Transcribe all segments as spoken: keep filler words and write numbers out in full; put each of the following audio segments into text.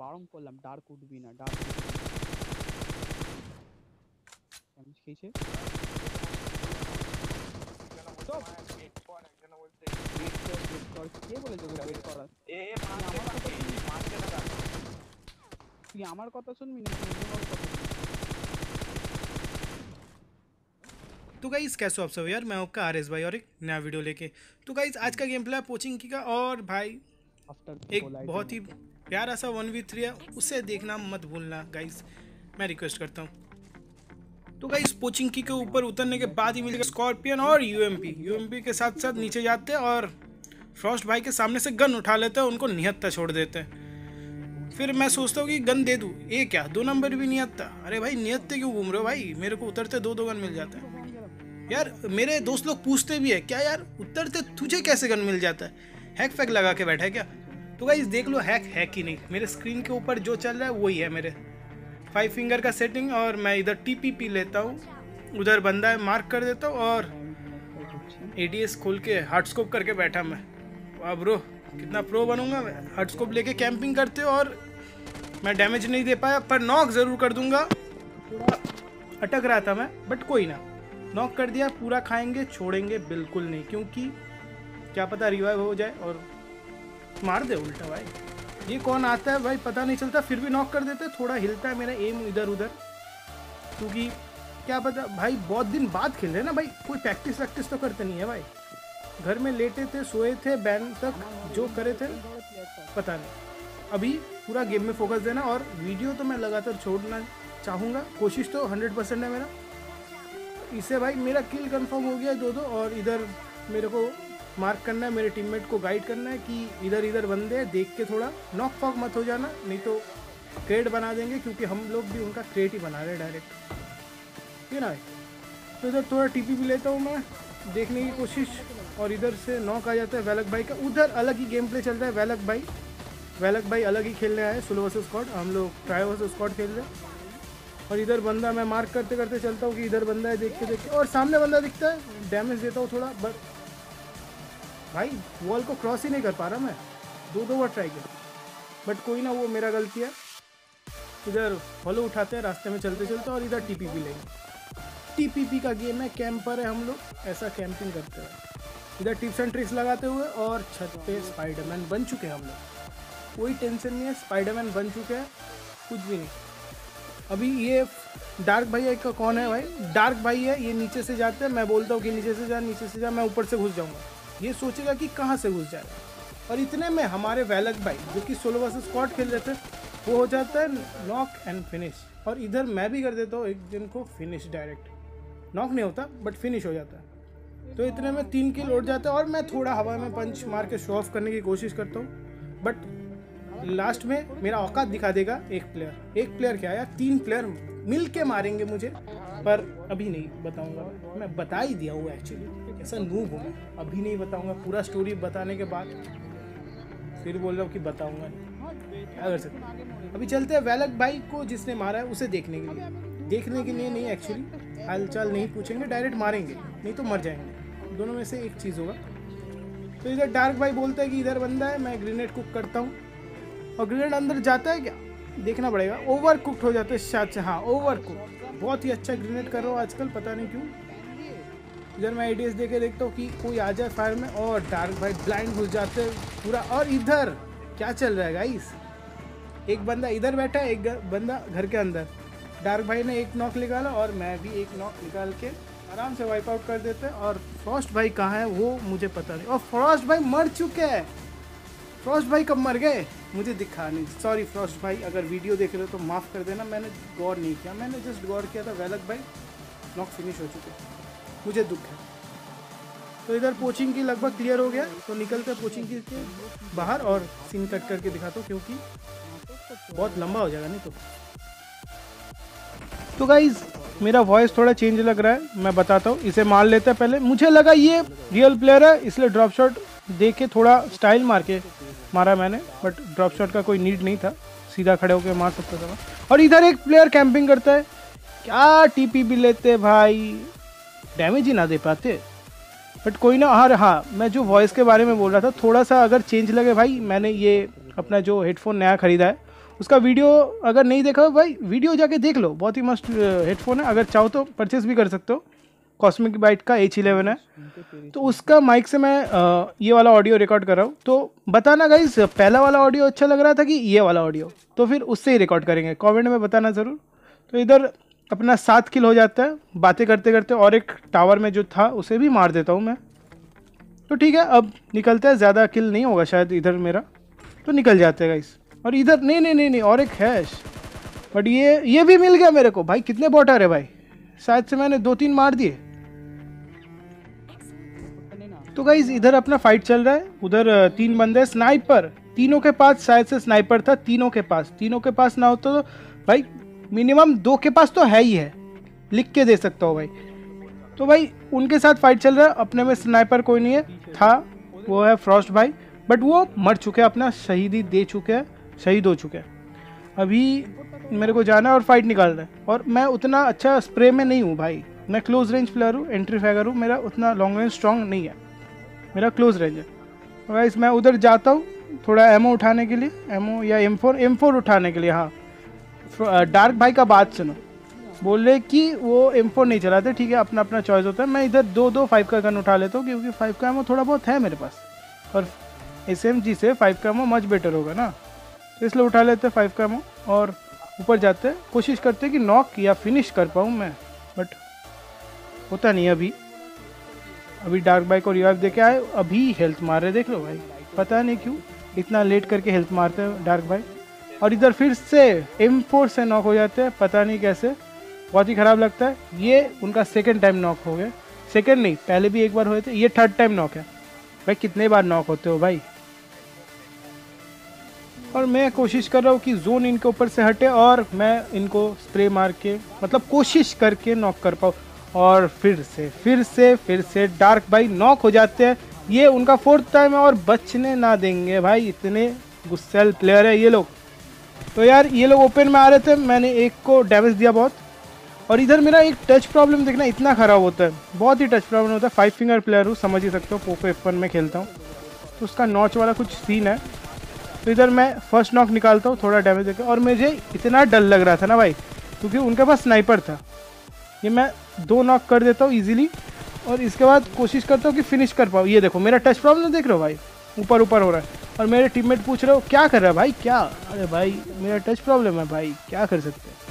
বারণ করলাম ডার্ক উঠবি না, ডার্ক ড্যামেজ খেয়েছে। ওয়েট কর, ওয়েট কর, কে বলে তোকে ওয়েট করার? তুই আমার কথা শুনবি না, তুই অন্য কারোর কথা শুনবি। तो गाइस कैसे हो आप सब यार, मैं आपका आर एस भाई और एक नया वीडियो लेके। तो गाइस आज का गेम प्ले है पोचिंकी का, और भाई आफ्टर एक बहुत ही प्यारा सा वन वी थ्री है, उसे देखना मत भूलना गाइस, मैं रिक्वेस्ट करता हूँ। तो गाइस पोचिंकी के ऊपर उतरने के बाद ही मिलेगा स्कॉर्पियन और यूएमपी। यूएमपी के साथ साथ नीचे जाते हैं और फ्रॉस्ट भाई के सामने से गन उठा लेते हैं, उनको निहत्ता छोड़ देते हैं। फिर मैं सोचता हूँ कि गन दे दूँ, ये क्या दो नंबर भी निहत्ता? अरे भाई निहत्ते क्यों घूम रहे हो भाई, मेरे को उतरते दो दो गन मिल जाते हैं यार। मेरे दोस्त लोग पूछते भी है क्या यार उतरते तुझे कैसे गन मिल जाता है, हैक फैक लगा के बैठा है क्या? तो गाइस देख लो हैक है कि नहीं, मेरे स्क्रीन के ऊपर जो चल रहा है वही है मेरे फाइव फिंगर का सेटिंग। और मैं इधर टीपीपी लेता हूँ, उधर बंदा है मार्क कर देता हूँ और एडीएस खोल के हार्डस्कोप करके बैठा मैं। वाह ब्रो कितना प्रो बनूंगा मैं, हार्डस्कोप लेके कैंपिंग करते हो। और मैं डैमेज नहीं दे पाया पर नॉक ज़रूर कर दूंगा, थोड़ा अटक रहा था मैं बट कोई ना, नॉक कर दिया। पूरा खाएंगे छोड़ेंगे बिल्कुल नहीं, क्योंकि क्या पता रिवाइव हो जाए और मार दे उल्टा भाई। ये कौन आता है भाई पता नहीं चलता, फिर भी नॉक कर देते। थोड़ा हिलता है मेरा एम इधर उधर, क्योंकि क्या पता भाई बहुत दिन बाद खेल रहे हैं ना भाई, कोई प्रैक्टिस वैक्टिस तो करते नहीं है भाई। घर में लेटे थे सोए थे बैन तक जो करे थे पता नहीं। अभी पूरा गेम में फोकस देना, और वीडियो तो मैं लगातार छोड़ना चाहूँगा, कोशिश तो हंड्रेड परसेंट है मेरा। इससे भाई मेरा किल कंफर्म हो गया दो दो, और इधर मेरे को मार्क करना है, मेरे टीममेट को गाइड करना है कि इधर इधर बंदे देख के थोड़ा नॉक फॉक मत हो जाना, नहीं तो क्रेट बना देंगे, क्योंकि हम लोग भी उनका क्रेट ही बना रहे हैं डायरेक्ट, ठीक है ना। तो इधर थोड़ा टीपी भी लेता हूँ मैं देखने की कोशिश, और इधर से नॉक आ जाता है वैलक भाई का। उधर अलग ही गेम प्ले चल रहा है, वैलक भाई वैलक भाई अलग ही खेलने आए, सोलो वर्सेस स्क्वाड, हम लोग ट्राई वर्सेस स्क्वाड खेल रहे हैं। और इधर बंदा मैं मार्क करते करते चलता हूँ कि इधर बंदा है, देख के देख के, और सामने बंदा दिखता है, डैमेज देता हूँ थोड़ा, बट भाई वॉल को क्रॉस ही नहीं कर पा रहा मैं, दो दो बार ट्राई किया बट कोई ना, वो मेरा गलती है। इधर फॉलो उठाते हैं रास्ते में चलते चलते, और इधर टीपीपी लेंगे। टीपीपी का गेम है, कैंपर है हम लोग, ऐसा कैंपिंग करते हैं। इधर टिप्स एंड ट्रिक्स लगाते हुए, और छत पे स्पाइडरमैन बन चुके हैं हम लोग, कोई टेंशन नहीं है, स्पाइडरमैन बन चुके हैं, कुछ भी नहीं। अभी ये डार्क भाई का कौन है भाई, डार्क भाई है, ये नीचे से जाते हैं, मैं बोलता हूँ कि नीचे से जा नीचे से जा, मैं ऊपर से घुस जाऊँगा, ये सोचेगा कि कहाँ से घुस जाएगा, और इतने में हमारे वैलक भाई जो कि सोलो वर्सेस स्क्वाड खेल रहे थे, वो हो जाता है नॉक एंड फिनिश। और इधर मैं भी कर देता हूँ एक दिन को फिनिश, डायरेक्ट नॉक नहीं होता बट फिनिश हो जाता है। तो इतने में तीन किल उड़ जाते हैं, और मैं थोड़ा हवा में पंच मार के शो ऑफ करने की कोशिश करता हूँ, बट लास्ट में मेरा औकात दिखा देगा एक प्लेयर। एक प्लेयर क्या यार, तीन प्लेयर मिल के मारेंगे मुझे, पर अभी नहीं बताऊंगा, मैं बता ही दिया हूँ एक्चुअली, ऐसा नूब हूँ मैं, अभी नहीं बताऊंगा। पूरा स्टोरी बताने के बाद फिर बोल रहा हूँ कि बताऊंगा नहीं, क्या कर सकते। अभी चलते हैं वैलक भाई को जिसने मारा है उसे देखने के लिए, देखने के लिए नहीं एक्चुअली, हाल चाल नहीं पूछेंगे, डायरेक्ट मारेंगे, नहीं तो मर जाएंगे, दोनों में से एक चीज़ होगा। तो इधर डार्क भाई बोलता है कि इधर बंदा है, मैं ग्रेनेड कुक करता हूँ, और ग्रेनेड अंदर जाता है क्या देखना पड़ेगा, ओवर कुक्ड हो जाता है शायद से, हाँ ओवर कुक। बहुत ही अच्छा ग्रेनेड कर रहा हूँ आजकल, पता नहीं क्यों। इधर मैं एडीएस देके देखता हूँ कि कोई आ जाए फायर में, और डार्क भाई ब्लाइंड घुस जाते हैं पूरा। और इधर क्या चल रहा है गाइस, एक बंदा इधर बैठा है, एक बंदा घर के अंदर। डार्क भाई ने एक नॉक निकाला, और मैं भी एक नॉक निकाल के आराम से वाइप आउट कर देते हैं। और फ्रॉस्ट भाई कहाँ है वो मुझे पता नहीं, और फ्रॉस्ट भाई मर चुके हैं। फ्रॉस्ट भाई कब मर गए मुझे दिखा नहीं, सॉरी फ्रॉस्ट भाई अगर वीडियो देख रहे हो तो माफ़ कर देना, मैंने गौर नहीं किया, मैंने जस्ट गौर किया था वैलक भाई नॉक फिनिश हो चुके, मुझे दुख है। तो इधर पोचिंग की लगभग क्लियर हो गया, तो निकलते हैं पोचिंग की के बाहर, और सीन कट करके दिखाता हूँ क्योंकि बहुत लंबा हो जाएगा नहीं तो। तो गाइज मेरा वॉइस थोड़ा चेंज लग रहा है, मैं बताता हूँ, इसे मार लेते हैं पहले। मुझे लगा ये रियल प्लेयर है, इसलिए ड्रॉप शॉट दे के थोड़ा स्टाइल मार के मारा मैंने, बट ड्रॉप शॉट का कोई नीड नहीं था, सीधा खड़े होकर मार सकता था। और इधर एक प्लेयर कैंपिंग करता है, क्या टीपी भी लेते भाई, डैमेज ही ना दे पाते, बट कोई ना। हाँ हाँ मैं जो वॉइस के बारे में बोल रहा था, थोड़ा सा अगर चेंज लगे भाई, मैंने ये अपना जो हेडफोन नया ख़रीदा है उसका वीडियो अगर नहीं देखा हो भाई, वीडियो जाके देख लो, बहुत ही मस्त हेडफोन है। अगर चाहो तो परचेस भी कर सकते हो। कॉस्मिक बाइट का एच इलेवन है। तो उसका माइक से मैं आ, ये वाला ऑडियो रिकॉर्ड कर रहा हूँ। तो बताना गाइस, पहला वाला ऑडियो अच्छा लग रहा था कि ये वाला ऑडियो, तो फिर उससे ही रिकॉर्ड करेंगे। कमेंट में बताना ज़रूर। तो इधर अपना सात किल हो जाता है बातें करते करते, और एक टावर में जो था उसे भी मार देता हूँ मैं। तो ठीक है, अब निकलते हैं। ज़्यादा किल नहीं होगा शायद इधर मेरा, तो निकल जाते हैं गाइस। और इधर नहीं नहीं नहीं नहीं और एक है, बट ये ये भी मिल गया मेरे को भाई। कितने बॉट आ रहे भाई, शायद से मैंने दो तीन मार दिए। तो गाइस इधर अपना फाइट चल रहा है। उधर तीन बंदे स्नाइपर, तीनों के पास शायद से स्नाइपर था। तीनों के पास तीनों के पास ना होता तो भाई मिनिमम दो के पास तो है ही है, लिख के दे सकता हूँ भाई। तो भाई उनके साथ फाइट चल रहा है। अपने में स्नाइपर कोई नहीं है, था वो है फ्रॉस्ट भाई, बट वो मर चुके हैं, अपना शहीदी दे चुके हैं, शहीद हो चुके हैं। अभी मेरे को जाना है और फाइट निकालना है। और मैं उतना अच्छा स्प्रे में नहीं हूँ भाई, मैं क्लोज रेंज प्लेयर हूँ, एंट्री फायर हूँ। मेरा उतना लॉन्ग रेंज स्ट्रॉन्ग नहीं है, मेरा क्लोज रेंज है। तो गाइस मैं उधर जाता हूँ थोड़ा एमओ उठाने के लिए, एमओ या एम फोर एम फोर उठाने के लिए। हाँ, डार्क भाई का बात सुनो, बोल रहे कि वो एम फोर नहीं चलाते। ठीक है, अपना अपना चॉइस होता है। मैं इधर दो दो फाइव का गन उठा लेता हूँ, क्योंकि फाइव का एमओ थोड़ा बहुत है मेरे पास, और एस एम जी से फाइव का एमओ मच बेटर होगा ना, तो इसलिए उठा लेते हैं फाइव का एमओ। और ऊपर जाते हैं, कोशिश करते हैं कि नॉक या फिनिश कर पाऊँ मैं, बट होता नहीं अभी। अभी डार्क भाई को रिवाइव दे के आए, अभी हेल्थ मार रहे, देख लो भाई, पता नहीं क्यों इतना लेट करके हेल्थ मारते हैं डार्क भाई। और इधर फिर से एम फोर से नॉक हो जाते हैं, पता नहीं कैसे, बहुत ही ख़राब लगता है। ये उनका सेकंड टाइम नॉक हो गया, सेकंड नहीं पहले भी एक बार हुए थे, ये थर्ड टाइम नॉक है भाई। कितने बार नॉक होते हो भाई। और मैं कोशिश कर रहा हूँ कि जोन इनके ऊपर से हटे और मैं इनको स्प्रे मार के, मतलब कोशिश करके नॉक कर पाऊँ। और फिर से फिर से फिर से डार्क भाई नॉक हो जाते हैं। ये उनका फोर्थ टाइम है और बचने ना देंगे भाई, इतने गुस्सैल प्लेयर है ये लोग। तो यार ये लोग ओपन में आ रहे थे, मैंने एक को डैमेज दिया बहुत। और इधर मेरा एक टच प्रॉब्लम देखना इतना ख़राब होता है, बहुत ही टच प्रॉब्लम होता है। फाइव फिंगर प्लेयर हूँ, समझ ही सकते हो, पोको एफ वन में खेलता हूँ, तो उसका नॉच वाला कुछ सीन है। तो इधर मैं फर्स्ट नॉक निकालता हूँ थोड़ा डैमेज देकर, और मुझे इतना डर लग रहा था ना भाई, क्योंकि उनके पास स्नाइपर था। ये मैं दो नॉक कर देता हूँ इजीली, और इसके बाद कोशिश करता हूँ कि फिनिश कर पाऊँ। ये देखो मेरा टच प्रॉब्लम देख रहे हो भाई, ऊपर ऊपर हो रहा है। और मेरे टीममेट पूछ रहे हो क्या कर रहा है भाई, क्या? अरे भाई मेरा टच प्रॉब्लम है भाई, क्या कर सकते हैं।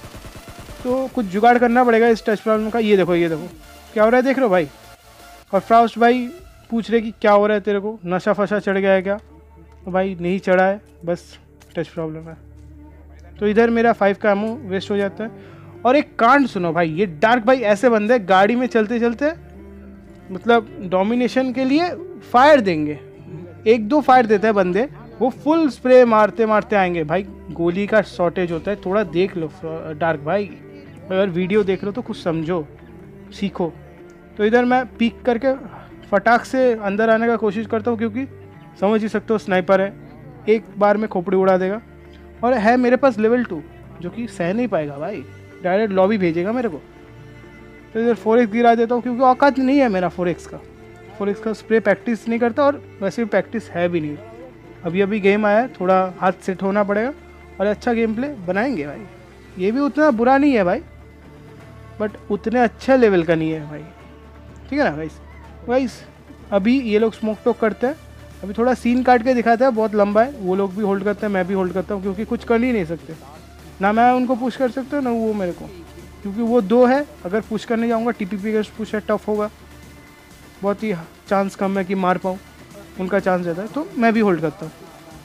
तो कुछ जुगाड़ करना पड़ेगा इस टच प्रॉब्लम का। ये देखो ये देखो क्या हो रहा है, देख रहे हो भाई। और फ्रॉस्ट भाई पूछ रहे कि क्या हो रहा है तेरे को, नशा फशा चढ़ गया है क्या? तो भाई नहीं चढ़ा है, बस टच प्रॉब्लम है। तो इधर मेरा फाइव का एमो वेस्ट हो जाता है। और एक कांड सुनो भाई, ये डार्क भाई ऐसे बंदे गाड़ी में चलते चलते मतलब डोमिनेशन के लिए फायर देंगे, एक दो फायर देते हैं बंदे, वो फुल स्प्रे मारते मारते आएंगे भाई। गोली का शॉर्टेज होता है, थोड़ा देख लो डार्क भाई, अगर वीडियो देख लो तो कुछ समझो, सीखो। तो इधर मैं पीक करके फटाक से अंदर आने का कोशिश करता हूँ, क्योंकि समझ ही सकते हो स्नाइपर है, एक बार में खोपड़ी उड़ा देगा। और है मेरे पास लेवल टू, जो कि सह नहीं पाएगा भाई, डायरेक्ट लॉबी भेजेगा मेरे को। तो इधर फोर एक्स गिरा देता हूँ, क्योंकि औकात नहीं है मेरा फोर एक्स का फोर एक्स का स्प्रे प्रैक्टिस नहीं करता, और वैसे भी प्रैक्टिस है भी नहीं। अभी अभी गेम आया है, थोड़ा हाथ सेट होना पड़ेगा और अच्छा गेम प्ले बनाएंगे भाई। ये भी उतना बुरा नहीं है भाई, बट उतने अच्छे लेवल का नहीं है भाई, ठीक है ना गाइस। गाइस अभी ये लोग स्मोक टॉक करते हैं, अभी थोड़ा सीन काट के दिखाते हैं, बहुत लंबा है। वो लोग भी होल्ड करते हैं, मैं भी होल्ड करता हूँ, क्योंकि कुछ कर ही नहीं सकते ना, मैं उनको पुश कर सकता हूँ ना वो मेरे को, क्योंकि वो दो है। अगर पुश करने जाऊँगा टीपीपी का पुश है, टफ होगा, बहुत ही चांस कम है कि मार पाऊँ, उनका चांस ज़्यादा है, तो मैं भी होल्ड करता हूँ।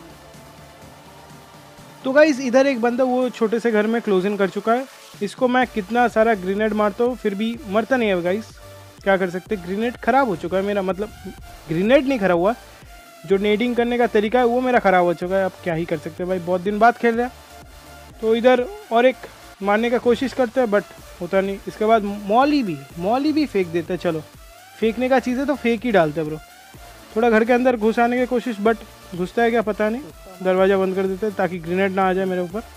तो गाइस इधर एक बंदा वो छोटे से घर में क्लोज इन कर चुका है, इसको मैं कितना सारा ग्रेनेड मारता हूँ फिर भी मरता नहीं है गाइस, क्या कर सकते। ग्रेनेड ख़राब हो चुका है मेरा, मतलब ग्रेनेड नहीं ख़राब हुआ, जो नेडिंग करने का तरीका है वो मेरा ख़राब हो चुका है। अब क्या ही कर सकते हैं भाई, बहुत दिन बाद खेल रहे हैं। तो इधर और एक मारने का कोशिश करते हैं, बट होता नहीं। इसके बाद मॉली भी मॉली भी फेंक देते हैं, चलो फेंकने का चीज़ है तो फेंक ही डालते हैं ब्रो। थोड़ा घर के अंदर घुसाने की कोशिश, बट घुसता है क्या पता नहीं, दरवाज़ा बंद कर देते हैं ताकि ग्रेनेड ना आ जाए मेरे ऊपर।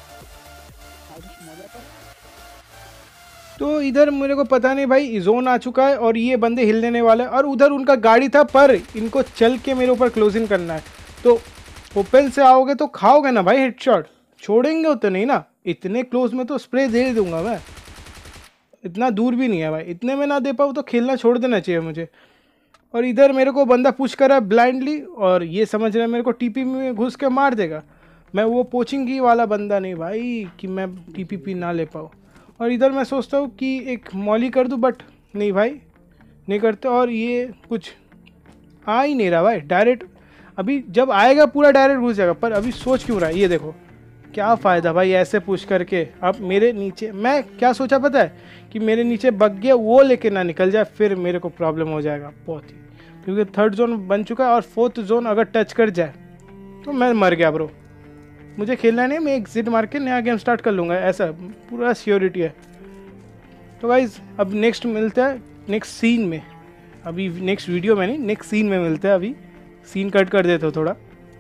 तो इधर मेरे को पता नहीं भाई, जोन आ चुका है और ये बंदे हिल देने वाले हैं, और उधर उनका गाड़ी था, पर इनको चल के मेरे ऊपर क्लोजिंग करना है। तो ओपन से आओगे तो खाओगे ना भाई हेडशॉट, छोड़ेंगे उतने नहीं ना, इतने क्लोज में तो स्प्रे दे दूंगा मैं, इतना दूर भी नहीं है भाई, इतने में ना दे पाऊँ तो खेलना छोड़ देना चाहिए मुझे। और इधर मेरे को बंदा पुश कर रहा है ब्लाइंडली, और ये समझ रहा है मेरे को टीपी में घुस के मार देगा। मैं वो पोचिंग की वाला बंदा नहीं भाई कि मैं टीपीपी ना ले पाऊँ। और इधर मैं सोचता हूँ कि एक मॉली कर दूँ, बट नहीं भाई नहीं करते। और ये कुछ आ ही नहीं रहा भाई, डायरेक्ट अभी जब आएगा पूरा डायरेक्ट घुस जाएगा, पर अभी सोच क्यों रहा है ये देखो। क्या फ़ायदा भाई ऐसे पुश करके। अब मेरे नीचे मैं क्या सोचा पता है, कि मेरे नीचे बग गया वो लेके ना निकल जाए, फिर मेरे को प्रॉब्लम हो जाएगा बहुत ही, क्योंकि थर्ड जोन बन चुका है और फोर्थ जोन अगर टच कर जाए तो मैं मर गया ब्रो। मुझे खेलना नहीं, मैं एग्जिट मार के नया गेम स्टार्ट कर लूँगा, ऐसा पूरा सियोरिटी है। तो गाइज अब नेक्स्ट मिलते हैं नेक्स्ट सीन में, अभी नेक्स्ट वीडियो में नहीं, नेक्स्ट सीन में मिलते हैं। अभी सीन कट कर देते हो थोड़ा।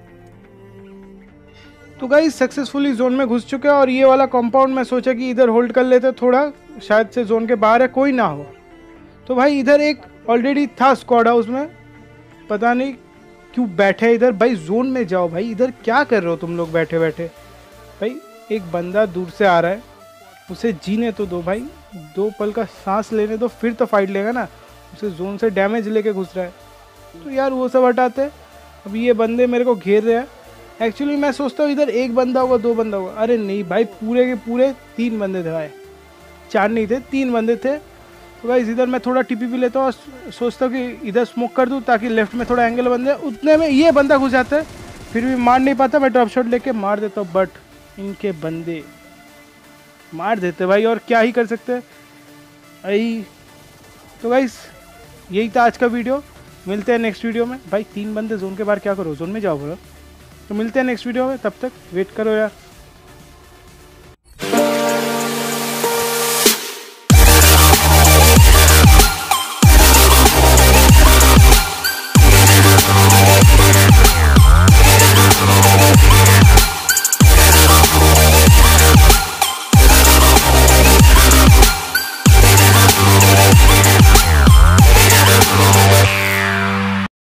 तो गाइज सक्सेसफुली जोन में घुस चुके हैं, और ये वाला कंपाउंड मैं सोचा कि इधर होल्ड कर लेते थोड़ा, शायद से जोन के बाहर है कोई ना हो। तो भाई इधर एक ऑलरेडी था स्क्वाड हाउस में, पता नहीं क्यों बैठे इधर। भाई जोन में जाओ भाई, इधर क्या कर रहे हो तुम लोग बैठे बैठे। भाई एक बंदा दूर से आ रहा है, उसे जीने तो दो भाई, दो पल का सांस लेने दो, फिर तो फाइट लेगा ना। उसे जोन से डैमेज लेके घुस रहा है, तो यार वो सब हटाते। अब ये बंदे मेरे को घेर रहे हैं। एक्चुअली मैं सोचता हूँ इधर एक बंदा होगा दो बंदा होगा, अरे नहीं भाई पूरे के पूरे तीन बंदे थे भाई, चार नहीं थे तीन बंदे थे। तो भाई इधर मैं थोड़ा टीपी भी लेता हूँ और सोचता हूँ कि इधर स्मोक कर दूँ ताकि लेफ्ट में थोड़ा एंगल बन जाए। उतने में ये बंदा घुस जाता है, फिर भी मार नहीं पाता, मैं ड्रॉप शॉट लेके मार देता हूँ, बट इनके बंदे मार देते भाई, और क्या ही कर सकते हैं भाई। तो भाई यही था आज का वीडियो, मिलते हैं नेक्स्ट वीडियो में। भाई तीन बंदे जोन के बाहर क्या करो, जोन में जाओ बोलो। तो मिलते हैं नेक्स्ट वीडियो में, तब तक वेट करो यार।